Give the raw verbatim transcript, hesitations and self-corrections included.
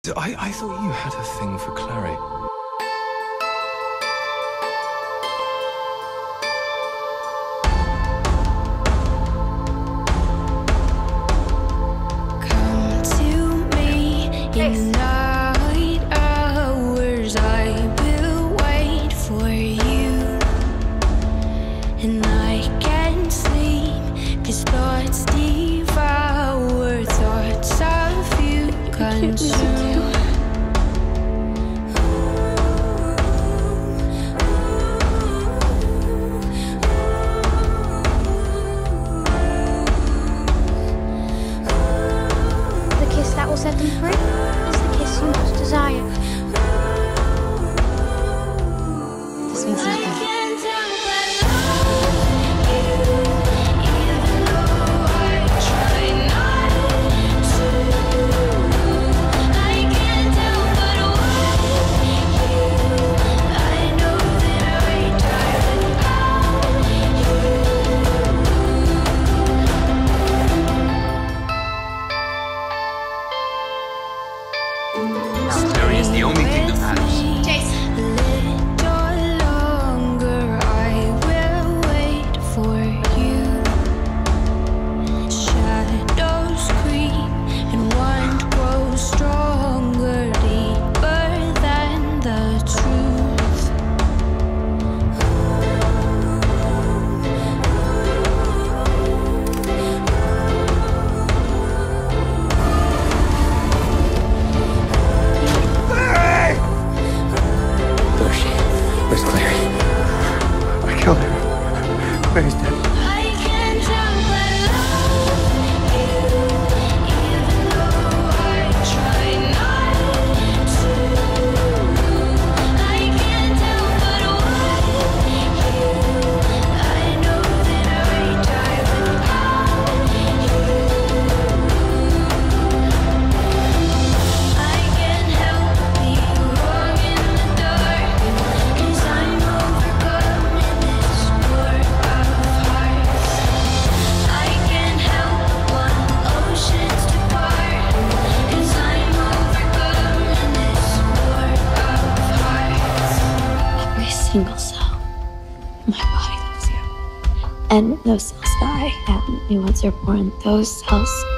I, I thought you had a thing for Clary. Come to me in the night hours. I will wait for you, and I can't sleep 'cause thoughts devour thoughts of you. Consume. The kiss that will set them free is the kiss you most desire. This means nothing. Clary is the only thing that matters. Where's Clary? I killed her. Clary's dead. Single cell. My body loves you. And those cells die. And once you're born, those cells